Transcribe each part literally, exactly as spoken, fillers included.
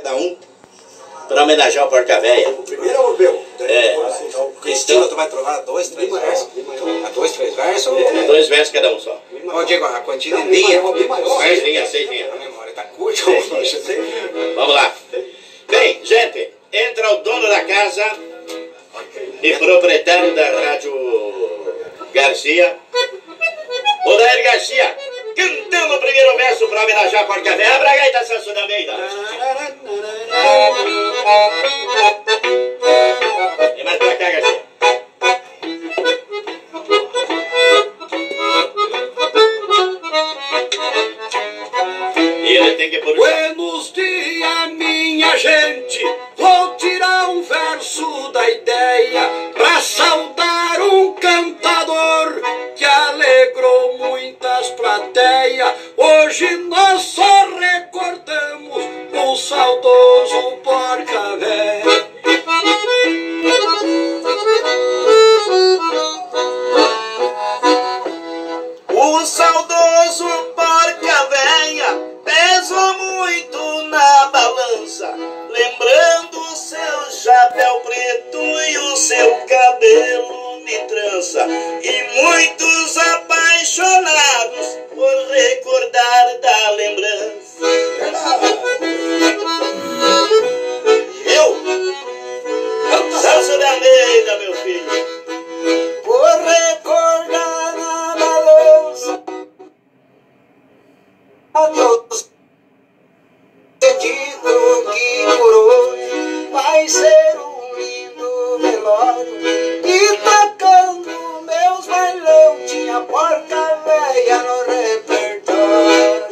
cada um para homenagear o Porca Veia. O primeiro é o meu. É. Então, Cristina, tu vai trovar dois, três versos? A dois, três versos? É, dois versos cada um só. Ô, Diego, a quantia de linha. Seis linhas, seis linhas. A memória tá curta. Vamos lá. Bem, gente, entra o dono da casa e proprietário da Rádio Garcia, Adair Garcia, cantando o primeiro verso para homenagear a Porca Veia. Abra a gaita, Selso da Almeida. E mais pra cá, Garcia. E ele tem que pôr o... Buenos dias, minha gente. Vou tirar um verso da ideia pra saudar um cantador que alegrou muitas plateias. Hoje nós só recordamos o saudoso Porca Veia. O saudoso Porca Veia pesou muito na balança, lembrando o seu chapéu preto e o seu cabelo de trança, e muitos apaixonados por recordar da lembrança. Eu, Selso da Almeida, meu filho, por recordar na balança a Deus pedido que por hoje vai ser um lindo velório, e tocando meus bailão tinha Porca Veia no repertório.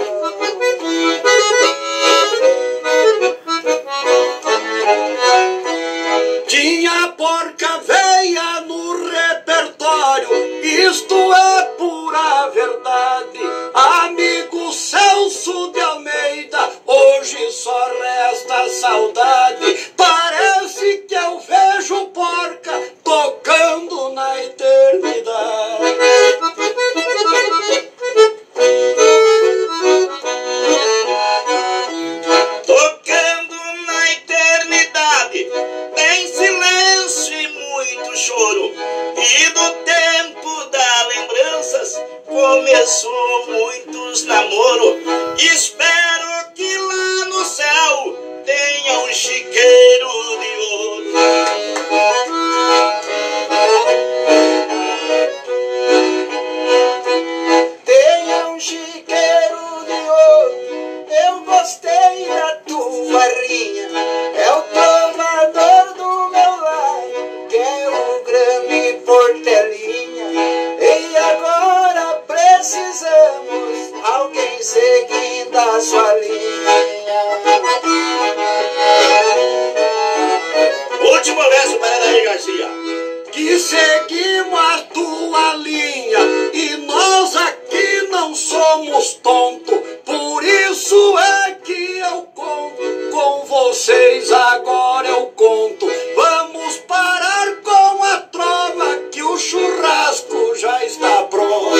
Tinha Porca Veia no repertório, isto é pura verdade. Amigo Selso de Almeida, hoje só resta saudade. Parece que eu vejo Porca tocando na eternidade. Tocando na eternidade, tem silêncio e muito choro, e do tempo das lembranças começou muitos namoro. Espero que lá no céu tenha um chiqueiro de ouro. Tenha um chiqueiro de ouro, eu gostei da tua rinha. É o trovador do meu lar, que é o grande Portelinha. E agora precisamos alguém seguindo a sua linha. Último verso para Adair Garcia. Que seguimos a tua linha, e nós aqui não somos tontos. Por isso é que eu conto com vocês, agora eu conto. Vamos parar com a trova, que o churrasco já está pronto.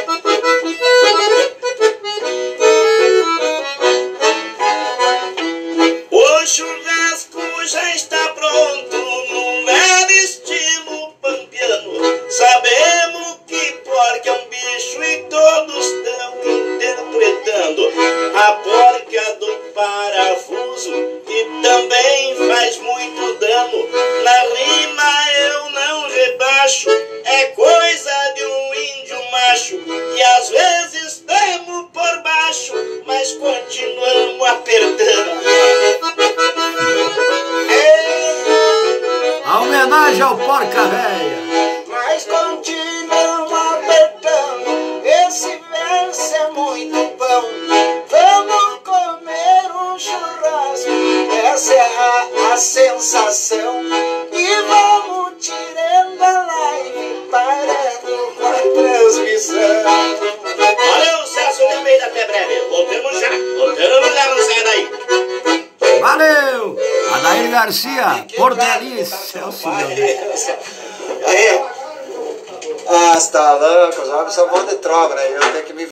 O churrasco já está pronto, num velho estilo pampiano. Sabemos que porca é um bicho e todos estão interpretando a porca do parafuso, que também faz muito dano. Na rima eu não rebaixo, é coisa de um índio macho, e às vezes temo por baixo, mas continuamos apertando. A homenagem ao Porca Veia. Mas continuam apertando, esse verso é muito bom. Vamos comer um churrasco, essa é a, a sensação. E vamos tirando a live, parando com a transmissão. Valeu, Selso de Almeida, até breve. Voltamos já, voltamos já, não saia daí. Valeu! Adair Garcia, Portelinha e Selso de Almeida. Aí, ah, você tá louco, os homens são bons de trova, né? Eu tenho que